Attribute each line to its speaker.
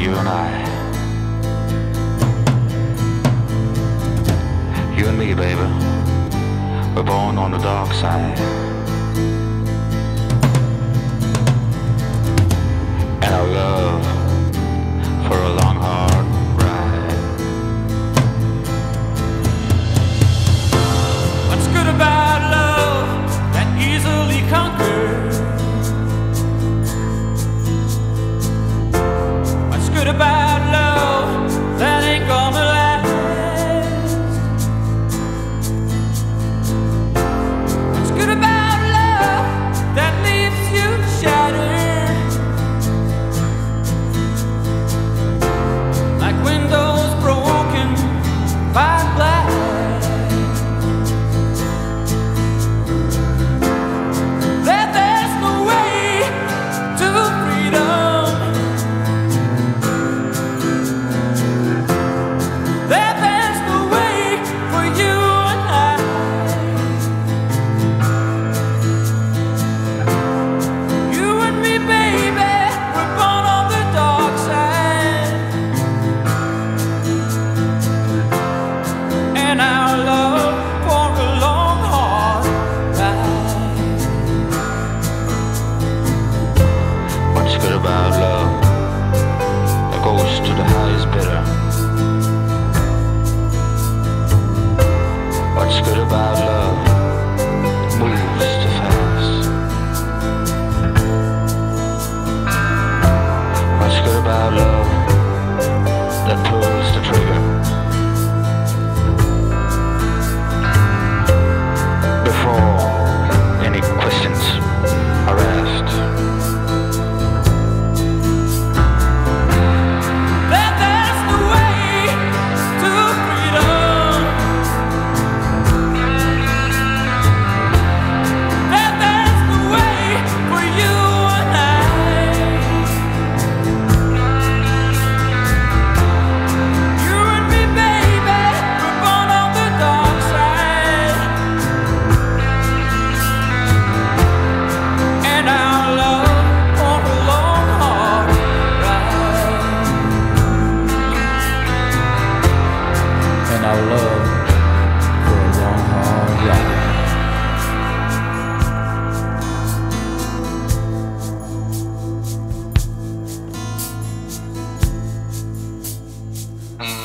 Speaker 1: you and I. You and me, baby, we're born on the dark side. And our love for a long, hard ride.
Speaker 2: What's good about love that easily conquers? What's good about love that ain't gonna last? What's good about love that leaves you shattered? Like windows broken by glass. There's no way to freedom. There's no way for you and I. You and me, baby, we're born on the dark side. And our love for a long, hard ride.
Speaker 1: What's good about love that goes to the highest bidder? What's good about love that moves too fast? What's good about love that pulls the trigger before any questions are asked?
Speaker 2: There's no way to freedom. There's no way for you and I. You and me, baby, we're born on the dark side. And our love for a long, hard ride. And our love for a long, hard ride.
Speaker 1: Mm.